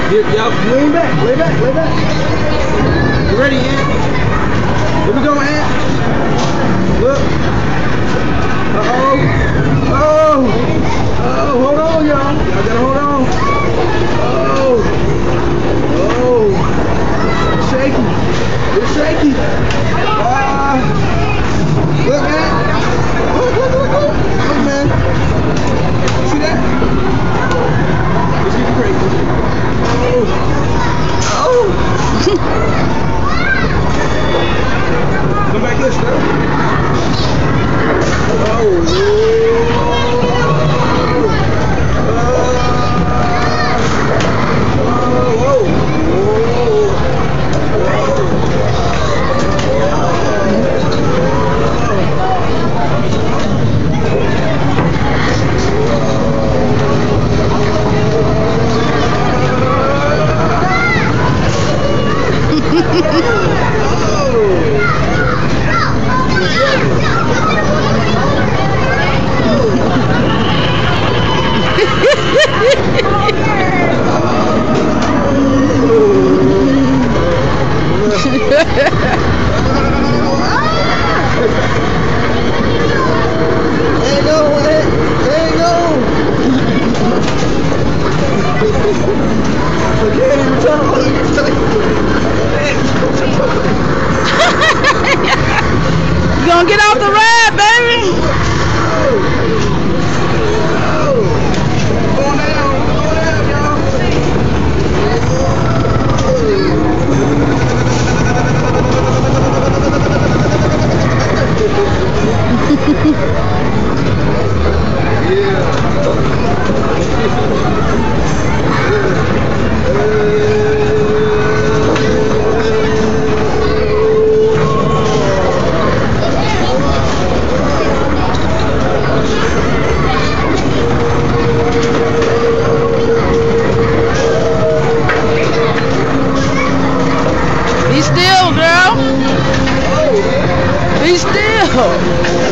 Y'all lean back, lay back, lay back. You ready, Ant? Here we go, Ant. Look. Uh-oh. Oh. Oh, hold on, y'all. Y'all gotta hold on. Oh. Oh. It's shaky. It's shaky. Look, man. Look, look, look, look. Look, man. See that? It's getting crazy. Oh. Oh. Come back this way. Oh. You gonna get off the ride, baby? Going down, y'all. Be still, girl. Be still.